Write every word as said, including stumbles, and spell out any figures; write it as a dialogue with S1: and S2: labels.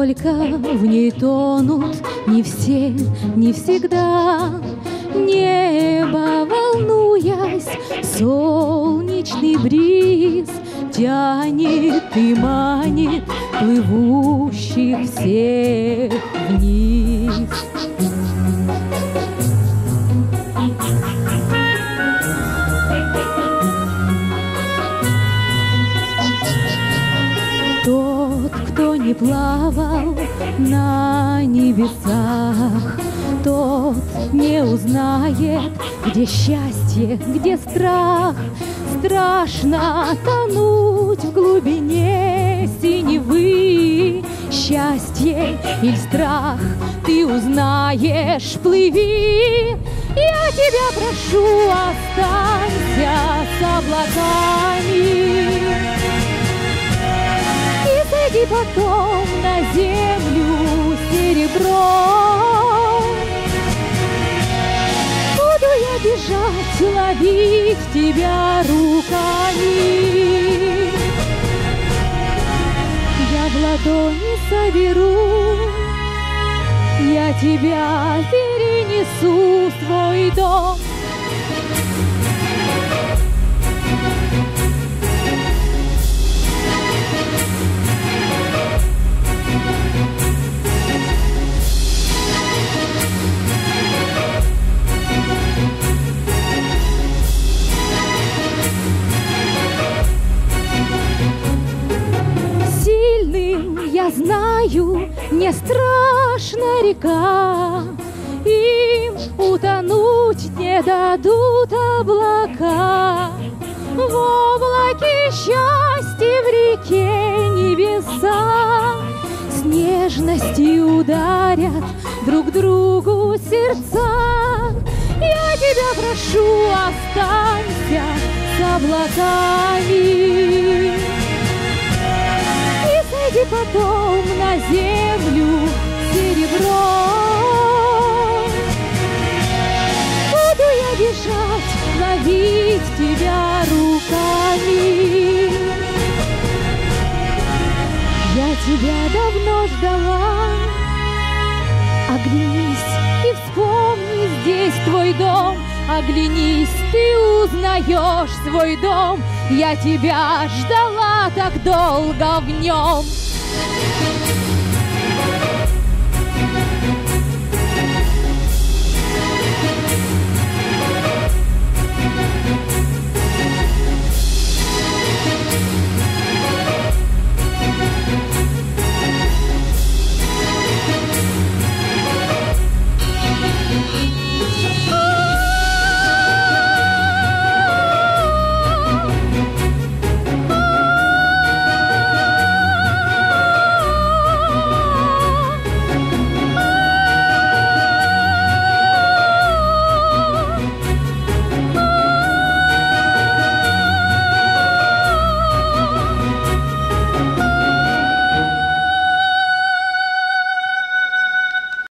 S1: только в ней тонут не все, не всегда. Небо, волнуясь, солнечный бриз тянет и манит плывущих всех вниз. Тот, кто не плавал на небесах, тот не узнает, где счастье, где страх. Страшно тонуть в глубине синевы. Счастье или страх ты узнаешь, плыви. Я тебя прошу, останься с облаками и сойди потом на землю серебром. Буду я бежать, ловить тебя руками. Я в ладони соберу, я тебя перенесу в свой дом. Я знаю, не страшна река, им утонуть не дадут облака. В облаке счастья, в реке небеса с нежностью ударят друг другу сердца. Я тебя прошу, останься с облаками и сойди потом на землю серебром. Буду я бежать, ловить тебя руками. Я тебя давно ждала. Оглянись и вспомни, здесь твой дом. Оглянись, ты узнаешь свой дом. Я тебя ждала так долго в нем.